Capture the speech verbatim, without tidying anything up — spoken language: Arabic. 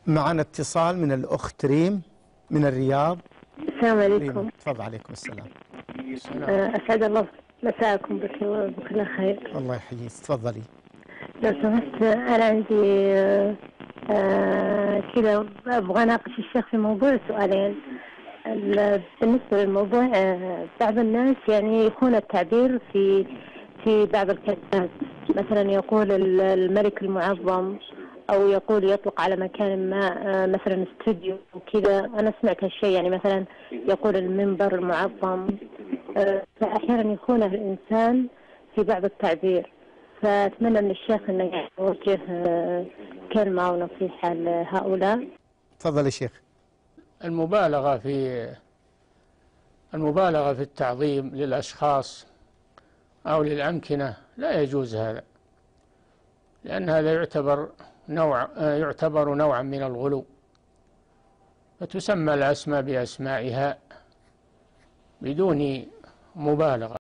معنا اتصال من الأخت ريم من الرياض. السلام عليكم. ريم تفضل. عليكم السلام. أسعد الله مساءكم بكل خير. الله يحييك، تفضلي. لو سمحت أنا عندي آه كذا أبغى أناقش الشيخ في موضوع سؤالين. بالنسبة للموضوع آه بعض الناس يعني يكون التعبير في في بعض الكلمات، مثلا يقول الملك المعظم، أو يقول يطلق على مكان ما آه مثلا استوديو وكذا. أنا سمعت هالشيء، يعني مثلا يقول المنبر المعظم. آه فأحيانا يكون الإنسان في بعض التعبير، فأتمنى من الشيخ أنه يوجه آه كلمة أو نصيحة لهؤلاء. تفضل يا شيخ. المبالغة في المبالغة في التعظيم للأشخاص أو للأمكنة لا يجوز هذا، لأن هذا يعتبر نوع يعتبر نوعا من الغلو، فتسمى الأسماء بأسمائها بدون مبالغة.